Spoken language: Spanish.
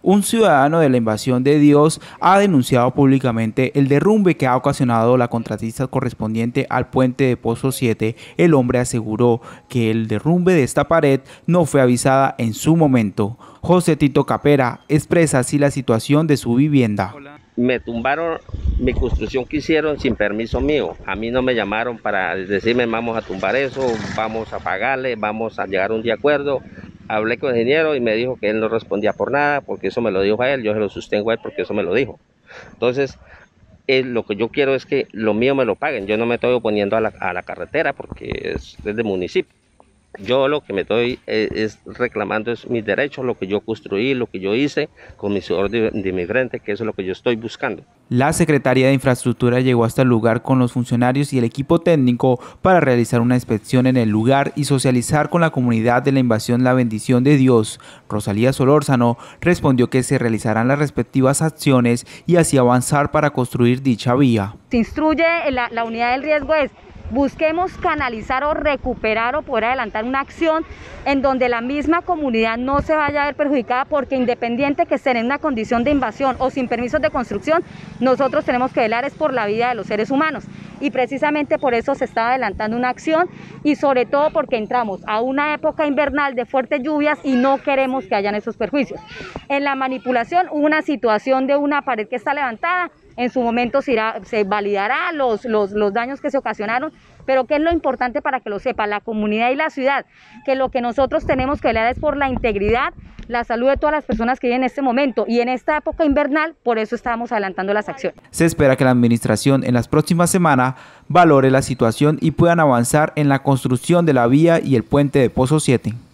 Un ciudadano de la Invasión de Dios ha denunciado públicamente el derrumbe que ha ocasionado la contratista correspondiente al puente de Pozo 7. El hombre aseguró que el derrumbe de esta pared no fue avisada en su momento. José Tito Capera expresa así la situación de su vivienda. Me tumbaron mi construcción que hicieron sin permiso mío. A mí no me llamaron para decirme vamos a tumbar eso, vamos a pagarle, vamos a llegar a un de acuerdo. Hablé con el ingeniero y me dijo que él no respondía por nada, porque eso me lo dijo a él, yo se lo sostengo a él porque eso me lo dijo. Entonces, lo que yo quiero es que lo mío me lo paguen. Yo no me estoy oponiendo a la carretera porque es del municipio. Yo lo que me estoy es reclamando es mis derechos, lo que yo construí, lo que yo hice con mi sudor de mi frente, que eso es lo que yo estoy buscando. La Secretaría de Infraestructura llegó hasta el lugar con los funcionarios y el equipo técnico para realizar una inspección en el lugar y socializar con la comunidad de la Invasión La Bendición de Dios. Rosalía Solórzano respondió que se realizarán las respectivas acciones y así avanzar para construir dicha vía. Se instruye la unidad del riesgo es: busquemos canalizar o recuperar o poder adelantar una acción en donde la misma comunidad no se vaya a ver perjudicada, porque independiente que estén en una condición de invasión o sin permisos de construcción, nosotros tenemos que velar es por la vida de los seres humanos. Y precisamente por eso se está adelantando una acción, y sobre todo porque entramos a una época invernal de fuertes lluvias y no queremos que hayan esos perjuicios. En la manipulación hubo una situación de una pared que está levantada. En su momento se validará los daños que se ocasionaron, pero ¿qué es lo importante para que lo sepa la comunidad y la ciudad? Que lo que nosotros tenemos que velar es por la integridad, la salud de todas las personas que viven en este momento y en esta época invernal. Por eso estamos adelantando las acciones. Se espera que la administración en las próximas semanas valore la situación y puedan avanzar en la construcción de la vía y el puente de Pozo 7.